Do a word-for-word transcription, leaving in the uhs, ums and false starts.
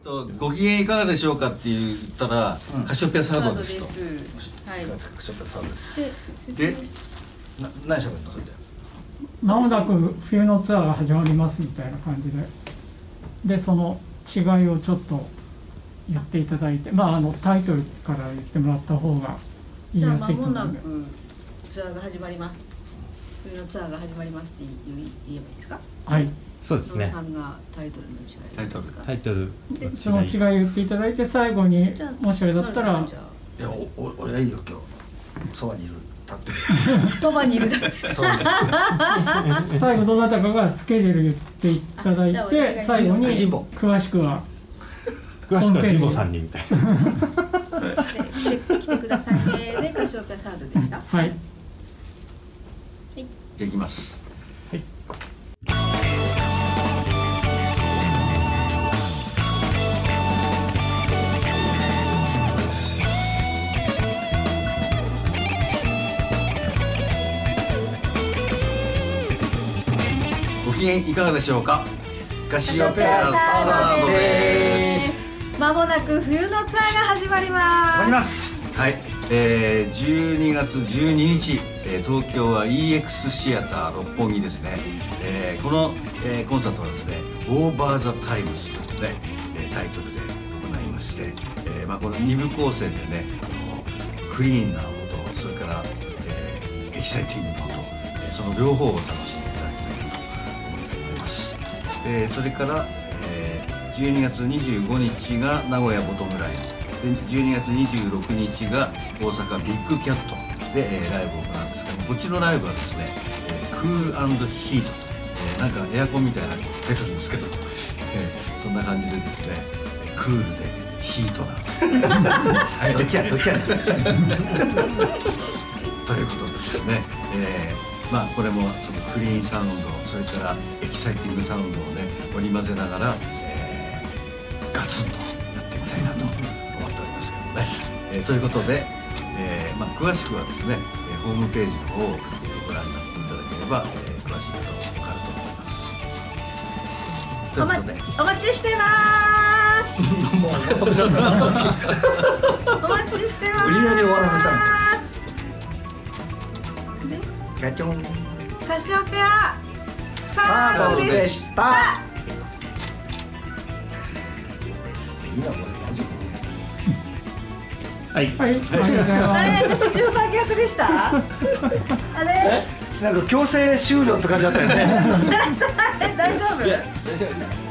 とご機嫌いかがでしょうかって言ったら、うん、カシオペアサードですと。はい。カシオペアサードです。で、でな何しゃべるのそれで。 まもなく冬のツアーが始まりますみたいな感じで、でその違いをちょっと言っていただいて、まああのタイトルから言ってもらった方が言いやすいと思うので。 じゃあ間もなくツアーが始まります。冬のツアーが始まりますって言えばいいですか。 はい。 そうですね。 さんがタイトルの違い。 タイトル。 タイトル。 でその違い言っていただいて最後にもしあれだったら。 いやおお俺はいいよ今日。そばにいる。立ってる。 そばにいるだ。 最後どなたかがスケジュール言っていただいて最後に詳しくは。 詳しくはジボさんにみたいな。 来てくださいね。でカシオペアサードでした。 はい。 じゃあ行きます。 はい。 ご機嫌いかがでしょうか。カシオペアサードです。 まもなく冬のツアーが始まります。 始まります。はい。えー、じゅうにがつじゅうににち、えー、東京は イーエックス シアター六本木ですね。えー、この、えー、コンサートはですね、オーバーザタイムズというね、えー、タイトルで行いまして、えー、まあこの二部構成でね、あのクリーンな音、それから、えー、エキサイティングな音、えー、その両方を楽しんでいただきたいなと思っております。えー、それから、えー、じゅうにがつにじゅうごにちが名古屋ボトムライブ、でじゅうにがつにじゅうろくにちが大阪ビッグキャットで、えー、ライブを行うんですけども、こっちのライブはですね、えー、クール&ヒート、えー、なんかエアコンみたいな出てるんですけど、えー、そんな感じでですね、クールでヒートなはい、どっちやどっちやどっちやということでですね、えー、まあこれもそのクリーンサウンド、それからエキサイティングサウンドをね織り交ぜながら、えー、ガツンとやってみたいなと思っておりますけどね、えー、ということで、えーまあ、詳しくはですね、えー、ホームページの方をご覧になっていただければ、えー、詳しいことが分かると思います。ということでお待ちしてますもう止めちゃったお待ちしてます。 無理やり終わらせたんでガチョンカシオペアサードでした。 いいなこれ大丈夫。 はい。 はい。 あれ私順番逆でした。あれなんか強制終了って感じだったよね。 大丈夫。 いや大丈夫。